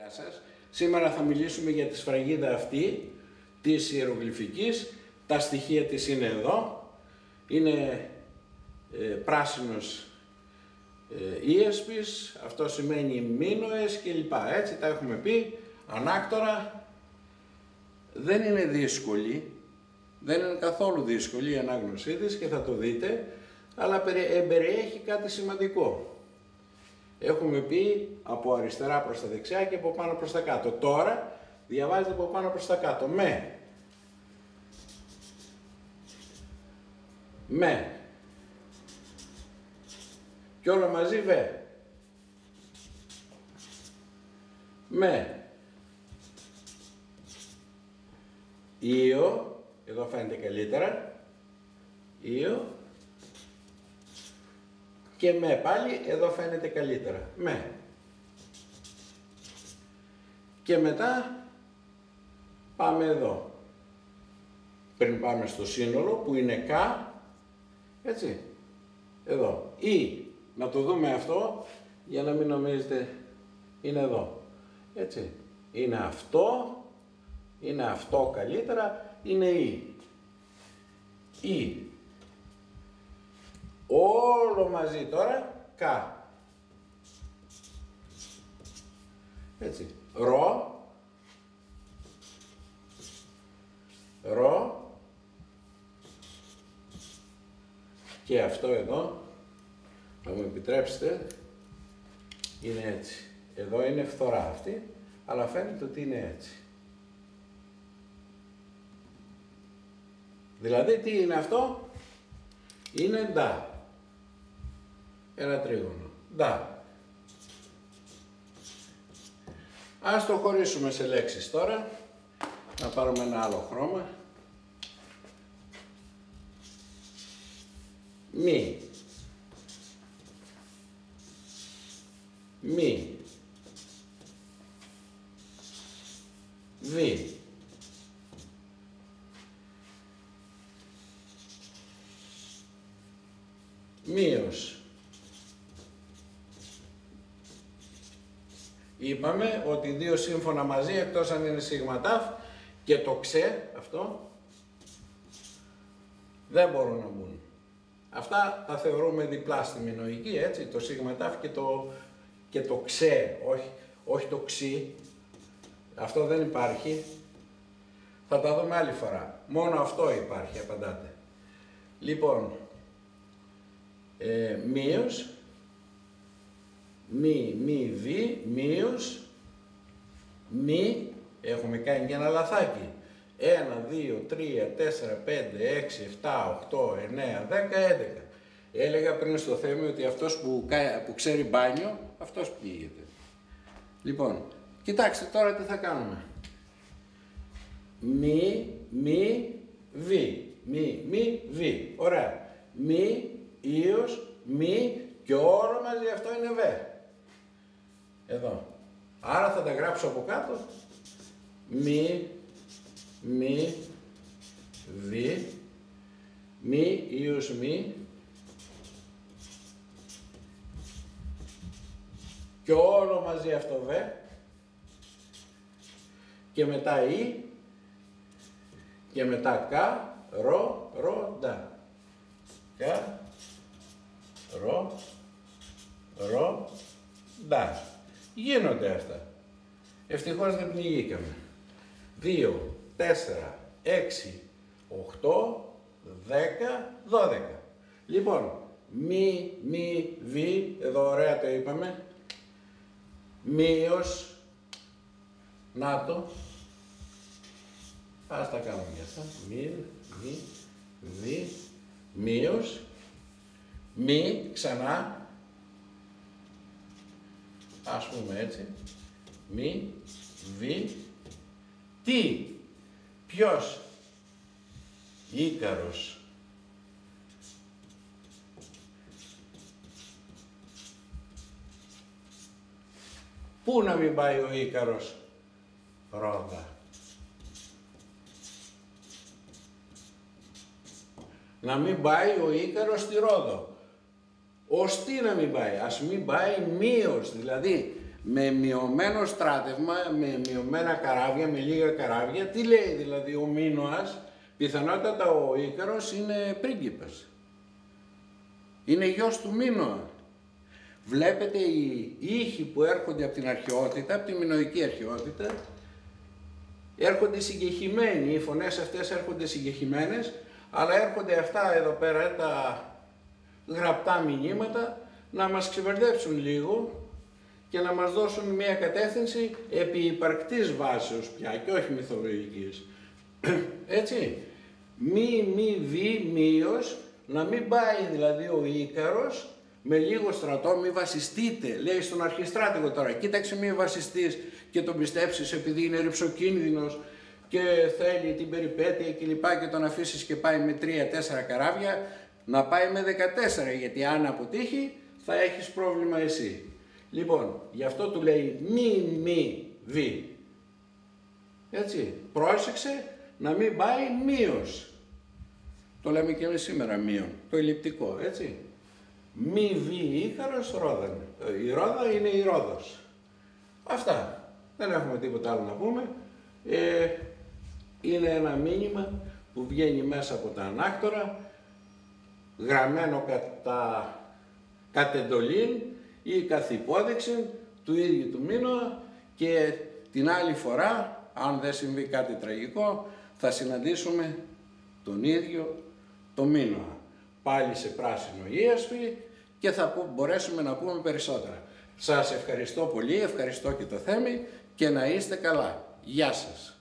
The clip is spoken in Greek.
Γεια σας. Σήμερα θα μιλήσουμε για τη σφραγίδα αυτή της ιερογλυφικής. Τα στοιχεία της είναι εδώ. Είναι πράσινος ίεσπης, αυτό σημαίνει μήνοες κλπ. Έτσι τα έχουμε πει. Ανάκτορα δεν είναι δύσκολη, δεν είναι καθόλου δύσκολη η ανάγνωσή της και θα το δείτε, αλλά περιέχει κάτι σημαντικό. Έχουμε πει από αριστερά προς τα δεξιά και από πάνω προς τα κάτω. Τώρα διαβάζετε από πάνω προς τα κάτω. Με. Και όλο μαζί βε. Με. Ίο. Εδώ φαίνεται καλύτερα. Ίο. Και με πάλι, εδώ φαίνεται καλύτερα. Με. Και μετά πάμε εδώ. Πριν πάμε στο σύνολο που είναι κα, έτσι, εδώ. Ή, να το δούμε αυτό, για να μην νομίζετε, είναι εδώ. Έτσι, είναι αυτό καλύτερα, είναι ή. Ή. Όλο μαζί τώρα, κα. Έτσι, ρο. Ρο. Και αυτό εδώ, να μου επιτρέψετε, είναι έτσι. Εδώ είναι φθορά αυτή, αλλά φαίνεται ότι είναι έτσι. Δηλαδή τι είναι αυτό? Είναι ντα. Ένα τρίγωνο. Ντα. Ας το χωρίσουμε σε λέξεις τώρα. Να πάρουμε ένα άλλο χρώμα. Μη. Μη. Βι. Μείος. Είπαμε ότι δύο σύμφωνα μαζί, εκτός αν είναι σιγματάφ και το ξε, αυτό, δεν μπορούν να μπουν. Αυτά τα θεωρούμε διπλά στη μηνοϊκή, έτσι, το σιγματάφ και το ξε, όχι το ξι. Αυτό δεν υπάρχει. Θα τα δούμε άλλη φορά. Μόνο αυτό υπάρχει, απαντάτε. Λοιπόν, μείος, μη, βι, μείος, μη, έχουμε κάνει και ένα λαθάκι. 1, 2, 3, 4, 5, 6, 7, 8, 9, 10, 11. Έλεγα πριν στο θέμα ότι αυτός που ξέρει μπάνιο, αυτός πήγεται. Λοιπόν, κοιτάξτε τώρα τι θα κάνουμε. Μη, βι. Μη, βι. Ωραία. Μη, ίος, μη και όλο μαζί αυτό είναι βε. Εδώ. Άρα θα τα γράψω από κάτω. Μη, βι, μη, ίος, μη και όλο μαζί αυτό βε και μετά ή και μετά κα, ρο, ντα. Κα, ρο, ντα. Γίνονται αυτά. Ευτυχώς δεν πνιγήκαμε. 2, 4, 6, 8, 10, 12. Λοιπόν, μη, βι, εδώ ωραία το είπαμε. Μείος, να το. Ας τα κάνουμε για αυτά. Μη, βι, μείος, μη, ξανά. Ας πούμε έτσι. Μη, βι, τι, ποιος, Ίκαρος. Πού να μην πάει ο Ίκαρος? Ρόδα. Να μην πάει ο Ίκαρος στη Ρόδο. Ως τι να μην πάει? Ας μην πάει μείος, δηλαδή με μειωμένο στράτευμα, με μειωμένα καράβια, με λίγα καράβια. Τι λέει δηλαδή ο Μίνωας? Πιθανότατα ο Ίκαρος είναι πρίγκιπας. Είναι γιος του Μίνωα. Βλέπετε οι ήχοι που έρχονται από την αρχαιότητα, από τη μινωική αρχαιότητα, έρχονται συγκεχημένοι, οι φωνές αυτές έρχονται συγκεχημένες, αλλά έρχονται αυτά εδώ πέρα τα γραπτά μηνύματα να μας ξεβερδέψουν λίγο και να μας δώσουν μια κατεύθυνση επί υπαρκτής βάσεως πια και όχι μυθολογικής. Έτσι, μη βι, μείος, να μην πάει δηλαδή ο Ίκαρος με λίγο στρατό, μη βασιστείτε, λέει στον αρχιστράτηγο τώρα, κοίταξε μη βασιστείς και τον πιστέψεις επειδή είναι ρυψοκίνδυνος και θέλει την περιπέτεια κλπ. Και τον αφήσεις και πάει με 3-4 καράβια, να πάει με 14, γιατί αν αποτύχει θα έχεις πρόβλημα εσύ. Λοιπόν, γι' αυτό του λέει μη βι. Έτσι, πρόσεξε να μην πάει μείος. Το λέμε και εμείς σήμερα μείον, το ελλειπτικό, έτσι. Μη βι Ίκαρος Ρόδαν. Η Ρόδα είναι η Ρόδος. Αυτά. Δεν έχουμε τίποτα άλλο να πούμε. Είναι ένα μήνυμα που βγαίνει μέσα από τα ανάκτορα, γραμμένο κατ' εντολήν ή καθ' υπόδειξη του ίδιου του Μίνωα, και την άλλη φορά, αν δεν συμβεί κάτι τραγικό, θα συναντήσουμε τον ίδιο το Μίνωα. Πάλι σε πράσινο ίασφι και θα μπορέσουμε να πούμε περισσότερα. Σας ευχαριστώ πολύ, ευχαριστώ και το Θέμη και να είστε καλά. Γεια σας.